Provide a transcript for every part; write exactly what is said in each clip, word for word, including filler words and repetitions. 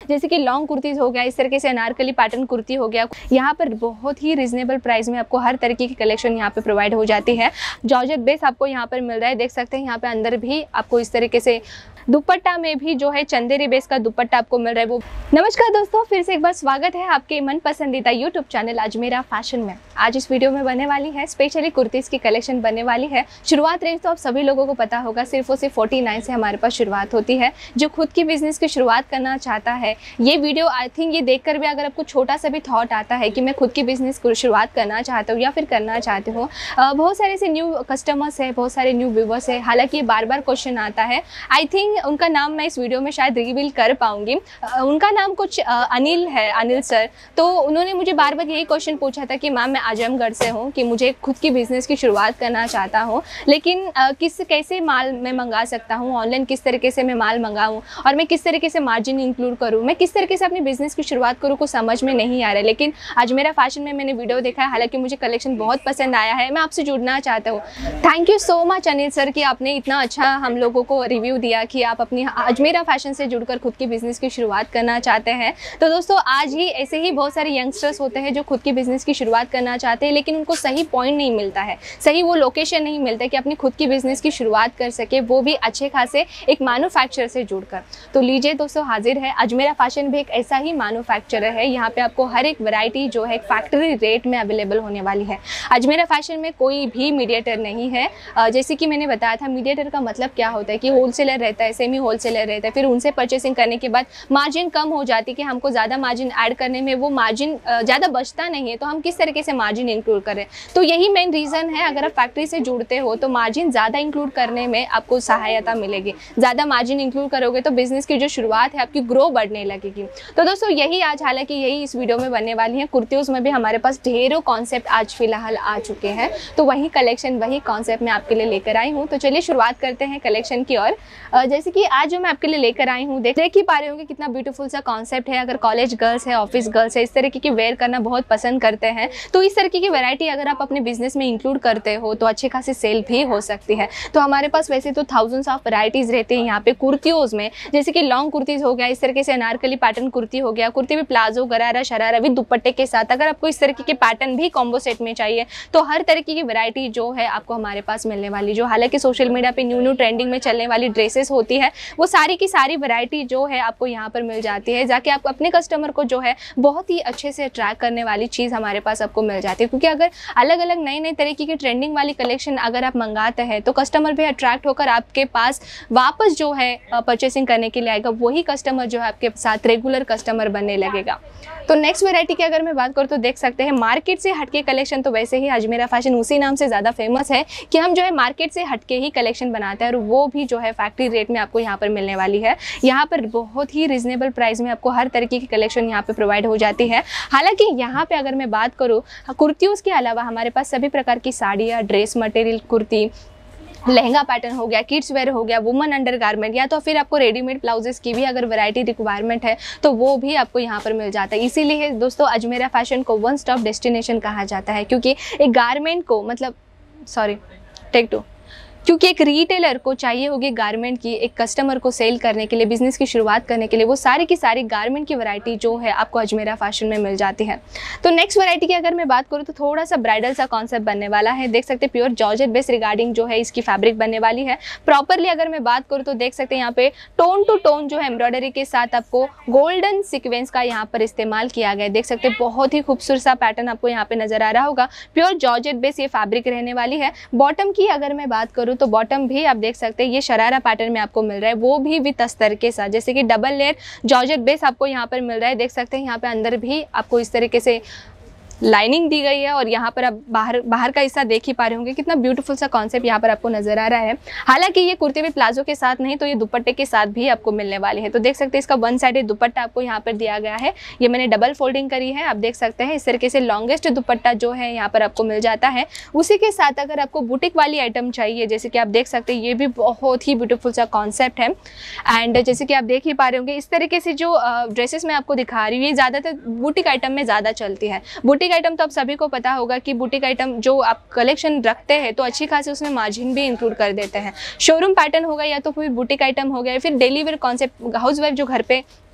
जैसे कि लॉन्ग कुर्तीज़ हो गया, इस तरीके से अनारकली पैटर्न कुर्ती हो गया। यहाँ पर बहुत ही रिजनेबल प्राइस में आपको हर तरीके की कलेक्शन यहाँ पे प्रोवाइड हो जाती है। जॉर्जेट बेस आपको यहाँ पर मिल रहा है, देख सकते हैं यहाँ पे अंदर भी आपको इस तरीके से दुपट्टा में भी जो है चंदेरी बेस का दुपट्टा आपको मिल रहा है वो। नमस्कार दोस्तों, फिर से एक बार स्वागत है आपके मन पसंदीदा यूट्यूब चैनल अजमेरा फैशन में। आज इस वीडियो में बनने वाली है स्पेशली कुर्तीज़ की कलेक्शन बनने वाली है। शुरुआत रेंज तो आप सभी लोगों को पता होगा, सिर्फ और सिर्फ फोर्टी नाइन से हमारे पास शुरुआत होती है। जो खुद की बिजनेस की शुरुआत करना चाहता है, ये वीडियो आई थिंक ये देखकर भी अगर आपको छोटा सा भी थॉट आता है कि मैं खुद की बिजनेस को शुरुआत करना चाहता हूँ या फिर करना चाहती हूँ, बहुत सारे से न्यू कस्टमर्स है, बहुत सारे न्यू व्यूवर्स है। हालांकि ये बार बार क्वेश्चन आता है, आई थिंक उनका नाम मैं इस वीडियो में शायद रिवील कर पाऊंगी। उनका नाम कुछ अनिल है, अनिल सर। तो उन्होंने मुझे बार बार यही क्वेश्चन पूछा था कि मैम मैं आजमगढ़ से हूँ, कि मुझे खुद की बिज़नेस की शुरुआत करना चाहता हूँ, लेकिन किस कैसे माल मैं मंगा सकता हूँ, ऑनलाइन किस तरीके से मैं माल मंगाऊँ और मैं किस तरीके से मार्जिन इंक्लूड करूँ, मैं किस तरीके से अपनी बिज़नेस की शुरुआत करूँ, कुछ समझ में नहीं आ रहा है। लेकिन अजमेरा फैशन में मैंने वीडियो देखा है, हालाँकि मुझे कलेक्शन बहुत पसंद आया है, मैं आपसे जुड़ना चाहता हूँ। Thank you so much Anil sir कि आपने इतना अच्छा हम लोगों को रिव्यू दिया कि आप अपनी अजमेरा फैशन से जुड़कर खुद की बिज़नेस की शुरुआत करना चाहते हैं। तो दोस्तों आज ही ऐसे ही बहुत सारे यंगस्टर्स होते हैं जो खुद की बिज़नेस की शुरुआत करना चाहते हैं, लेकिन उनको सही पॉइंट नहीं मिलता है, सही वो लोकेशन नहीं मिलता है कि अपनी खुद की बिज़नेस की शुरुआत कर सके, वो भी अच्छे खासे एक मैन्युफैक्चरर से जुड़कर। तो लीजिए दोस्तों, हाजिर है अजमेरा फैशन भी एक ऐसा ही मैन्युफैक्चरर है। यहाँ पे आपको हर एक वैरायटी जो है फैक्ट्री रेट में अवेलेबल होने वाली है। अजमेरा फैशन में कोई भी मीडिएटर नहीं है। जैसे कि मैंने बताया था, मीडिएटर का मतलब क्या होता है कि होलसेलर रहता है, सेमी होलसेलर रहता है, फिर उनसे परचेसिंग करने के बाद मार्जिन कम हो जाती है कि हमको ज़्यादा मार्जिन ऐड करने में वो मार्जिन ज़्यादा बचता नहीं है, तो हम किस तरीके से मार्जिन इंक्लूड करें। तो यही मेन रीज़न है, अगर आप फैक्ट्री से जुड़ते हो तो मार्जिन ज़्यादा इंक्लूड करने में आपको सहायता मिलेगी। ज़्यादा मार्जिन इंक्लूड करोगे तो बिज़नेस की जो शुरुआत है आपकी ग्रो बढ़ने लगेगी। तो दोस्तों यही आज, हालांकि यही इस वीडियो में बनने वाली है। कुर्तियों में भी हमारे पास ढेरों कॉन्सेप्ट आज फिलहाल आ चुके हैं, तो वही कलेक्शन वही कॉन्सेप्ट मैं आपके लिए लेकर आई हूँ। तो चलिए शुरुआत करते हैं कलेक्शन की। और जैसे कि आज जो मैं आपके लिए लेकर आई हूँ, देख देख ही पा रहे होंगे कितना ब्यूटीफुल सा कॉन्सेप्ट है। अगर कॉलेज गर्ल्स है, ऑफिस गर्ल्स है, इस तरीके की वेयर करना बहुत पसंद करते हैं, तो इस तरीके की वैरायटी अगर आप अपने बिजनेस में इंक्लूड करते हो तो अच्छी खासी सेल भी हो सकती है। तो हमारे पास वैसे तो थाउजेंड्स ऑफ वैरायटीज रहते हैं यहाँ पे कुर्तियों में। जैसे कि लॉन्ग कुर्तीज हो गया, इस तरीके से अनारकली पैटर्न कुर्ती हो गया, कुर्ती में प्लाजो, गरारा, शरारा विद दुपट्टे के साथ। अगर आपको इस तरीके के पैटर्न भी कॉम्बो सेट में चाहिए तो हर तरीके की वैरायटी जो है आपको हमारे पास मिलने वाली। जो हालांकि सोशल मीडिया पे न्यू न्यू ट्रेंडिंग में चलने वाली ड्रेसेस होती है, वो सारी की सारी वैरायटी जो है आपको यहाँ पर मिल जाती है। जाके आप अपने कस्टमर को जो है बहुत ही अच्छे से अट्रैक्ट करने वाली चीज़ हमारे पास आपको मिल जाती है। क्योंकि अगर अलग अलग नई नई तरीके की ट्रेंडिंग वाली कलेक्शन अगर आप मंगाते हैं तो कस्टमर भी अट्रैक्ट होकर आपके पास वापस जो है परचेसिंग करने के लिए आएगा। वही कस्टमर जो है आपके साथ रेगुलर कस्टमर बनने लगेगा। तो नेक्स्ट वैरायटी की अगर मैं बात करूँ तो देख सकते हैं मार्केट से हटके कलेक्शन। तो वैसे ही अजमेरा फैशन उसी नाम से ज़्यादा फेमस है कि हम जो है मार्केट से हटके ही कलेक्शन बनाते हैं, और वो भी जो है फैक्ट्री रेट में आपको यहाँ पर मिलने वाली है। यहाँ पर बहुत ही रिजनेबल प्राइस में आपको हर तरीके की कलेक्शन यहाँ पे प्रोवाइड हो जाती है। हालांकि यहाँ पे अगर मैं बात करूँ कुर्तियों के अलावा हमारे पास सभी प्रकार की साड़ियाँ, dress material, kurti, lehenga pattern हो गया, किड्स वेयर हो गया, वुमन अंडर गारमेंट, या तो फिर आपको रेडीमेड ब्लाउजेस की भी अगर वैरायटी रिक्वायरमेंट है तो वो भी आपको यहाँ पर मिल जाता है। इसीलिए दोस्तों अजमेरा फैशन को वन स्टॉप डेस्टिनेशन कहा जाता है, क्योंकि एक गारमेंट को मतलब सॉरी टेक टू क्योंकि एक रिटेलर को चाहिए होगी गारमेंट की, एक कस्टमर को सेल करने के लिए, बिजनेस की शुरुआत करने के लिए, वो सारी की सारी गारमेंट की वैरायटी जो है आपको अजमेरा फैशन में मिल जाती है। तो नेक्स्ट वैरायटी की अगर मैं बात करूँ तो थोड़ा सा ब्राइडल सा कॉन्सेप्ट बनने वाला है। देख सकते हैं प्योर जॉर्जेट बेस रिगार्डिंग जो है इसकी फैब्रिक बनने वाली है। प्रॉपरली अगर मैं बात करूँ तो देख सकते हैं यहाँ पे टोन टू टोन जो है एम्ब्रॉयडरी के साथ आपको गोल्डन सिक्वेंस का यहाँ पर इस्तेमाल किया गया है। देख सकते हैं बहुत ही खूबसूरत सा पैटर्न आपको यहाँ पे नजर आ रहा होगा। प्योर जॉर्जेट बेस ये फैब्रिक रहने वाली है। बॉटम की अगर मैं बात करूँ तो बॉटम भी देख सकते हैं ये शरारा पैटर्न में आपको मिल रहा है, वो भी विद अस्तर के साथ। जैसे कि डबल लेयर जॉर्जेट बेस आपको यहाँ पर मिल रहा है। देख सकते हैं यहाँ पे अंदर भी आपको इस तरीके से लाइनिंग दी गई है, और यहाँ पर आप बाहर बाहर का हिस्सा देख ही पा रहे होंगे कितना ब्यूटीफुल सा कॉन्सेप्ट यहाँ पर आपको नजर आ रहा है। हालांकि ये कुर्ती भी प्लाजो के साथ नहीं, तो ये दुपट्टे के साथ भी आपको मिलने वाली है। तो देख सकते हैं इसका वन साइडेड दुपट्टा आपको यहाँ पर दिया गया है। ये मैंने डबल फोल्डिंग करी है, आप देख सकते हैं इस तरीके से लॉन्गेस्ट दुपट्टा जो है यहाँ पर आपको मिल जाता है। उसी के साथ अगर आपको बुटीक वाली आइटम चाहिए, जैसे कि आप देख सकते हैं ये भी बहुत ही ब्यूटीफुल सा कॉन्सेप्ट है। एंड जैसे कि आप देख ही पा रहे होंगे इस तरीके से जो ड्रेसेस मैं आपको दिखा रही हूँ, ये ज़्यादातर बुटीक आइटम में ज़्यादा चलती है। बुटीक आइटम तो आप सभी को पता होगा कि बुटीक आइटम जो आप कलेक्शन रखते हैं तो अच्छी खासी उसमें मार्जिन भी इंक्लूड कर देते हैं। शोरूम पैटर्न होगा या तो फिर बुटीक आइटम हो गया, फिर daily wear concept, housewife जो घर पे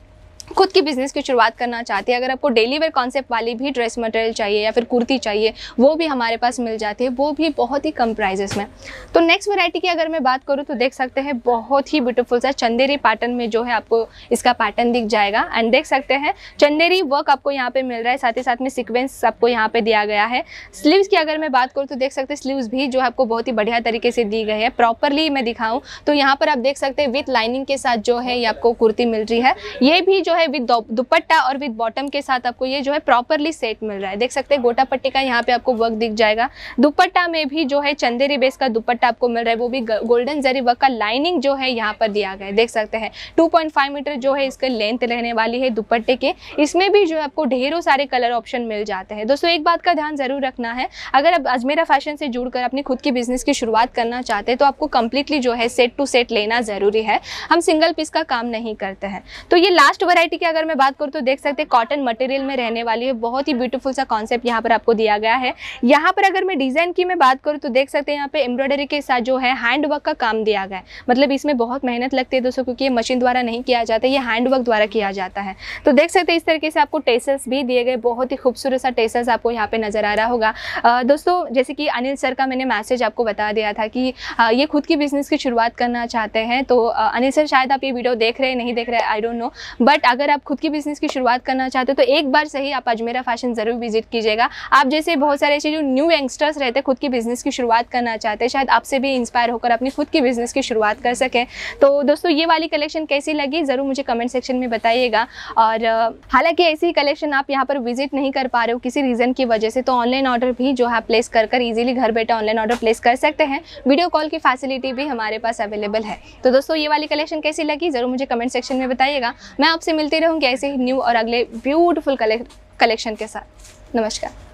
खुद की बिज़नेस की शुरुआत करना चाहते हैं, अगर आपको डेली वेयर कॉन्सेप्ट वाली भी ड्रेस मटेरियल चाहिए या फिर कुर्ती चाहिए, वो भी हमारे पास मिल जाती है, वो भी बहुत ही कम प्राइजेस में। तो नेक्स्ट वैरायटी की अगर मैं बात करूँ तो देख सकते हैं बहुत ही ब्यूटीफुल सा चंदेरी पैटर्न में जो है आपको इसका पैटर्न दिख जाएगा। एंड देख सकते हैं चंदेरी वर्क आपको यहाँ पे मिल रहा है, साथ ही साथ में सीक्वेंस आपको यहाँ पे दिया गया है। स्लीव्स की अगर मैं बात करूँ तो देख सकते हैं स्लीव्स भी जो आपको बहुत ही बढ़िया तरीके से दी गई है। प्रॉपरली मैं दिखाऊँ तो यहाँ पर आप देख सकते हैं विथ लाइनिंग के साथ जो है ये आपको कुर्ती मिल रही है। ये भी जो है विद दुपट्टा और विद बॉटम के साथ आपको ये जो है प्रॉपरली सेट मिल रहा है। देख सकते हैं गोटा पट्टी का यहाँ पे आपको वर्क दिख जाएगा। दुपट्टा में भी जो है चंदेरी बेस का दुपट्टा आपको मिल रहा है, वो भी गोल्डन जरी वर्क का लाइनिंग जो है यहाँ पर दिया गया है। देख सकते हैं टू पॉइंट फाइव मीटर जो है इसका लेंथ रहने वाली है दुपट्टे के। इसमें भी जो है आपको ढेरों सारे कलर ऑप्शन मिल जाते हैं। दोस्तों एक बात का ध्यान जरूर रखना है, अगर आप अजमेरा फैशन से जुड़कर अपनी खुद की बिजनेस की शुरुआत करना चाहते हैं तो आपको कंप्लीटली जो है सेट टू सेट लेना जरूरी है। हम सिंगल पीस का काम नहीं करते हैं। तो ये लास्ट वैरायटी की अगर मैं बात करूँ तो देख सकते हैं कॉटन मटेरियल में रहने वाली है, बहुत ही ब्यूटीफुल सा कॉन्सेप्ट यहाँ पर आपको दिया गया है। यहाँ पर अगर मैं डिजाइन की मैं बात करूँ तो देख सकते हैं यहाँ पे एम्ब्रॉयडरी के साथ जो है हैंड वर्क का काम दिया गया है। मतलब इसमें बहुत मेहनत लगती है दोस्तों, क्योंकि ये मशीन द्वारा नहीं किया जाता, ये हैंड वर्क द्वारा किया जाता है। तो देख सकते हैं इस तरीके से आपको टेसल्स भी दिए गए, बहुत ही खूबसूरत सा टेसल्स आपको यहाँ पे नजर आ रहा होगा। आ, दोस्तों जैसे कि अनिल सर का मैंने मैसेज आपको बता दिया था कि आ, ये खुद की बिजनेस की शुरुआत करना चाहते हैं। तो आ, अनिल सर शायद आप ये वीडियो देख रहे हैं नहीं देख रहे हैं आई डोंट नो, बट अगर आप खुद की बिजनेस की शुरुआत करना चाहते हो तो एक बार सही आप अजमेरा फैशन जरूर विजिट कीजिएगा। आप जैसे बहुत सारे ऐसे जो न्यू यंगस्टर्स रहते हैं खुद की बिजनेस की शुरुआत करना चाहते हैं, शायद आपसे भी इंस्पायर होकर अपनी खुद की बिजनेस की शुरुआत कर सकें। तो दोस्तों ये वाली कलेक्शन कैसी लगी जरूर मुझे कमेंट सेक्शन में बताइएगा। और हालांकि ऐसी ही कलेक्शन आप यहाँ पर विजिट नहीं कर पा रहे हो किसी रीजन की वजह से, तो ऑनलाइन ऑर्डर भी जो है प्लेस कर कर इजीली घर बैठे ऑनलाइन ऑर्डर प्लेस कर सकते हैं। वीडियो कॉल की फैसिलिटी भी हमारे पास अवेलेबल है। तो दोस्तों ये वाली कलेक्शन कैसी लगी जरूर मुझे कमेंट सेक्शन में बताइएगा। मैं आपसे मिलती रहूँगी ऐसे ही न्यू और अगले ब्यूटीफुल कलेक्शन के साथ। नमस्कार।